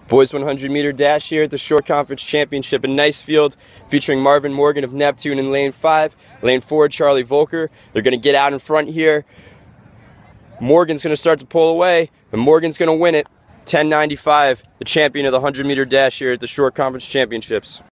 Boys 100 meter dash here at the Short Conference Championship. A nice field featuring Marvin Morgan of Neptune in lane 5. Lane 4, Charlie Volker. They're going to get out in front here. Morgan's going to start to pull away, and Morgan's going to win it. 10:95, the champion of the 100 meter dash here at the Short Conference Championships.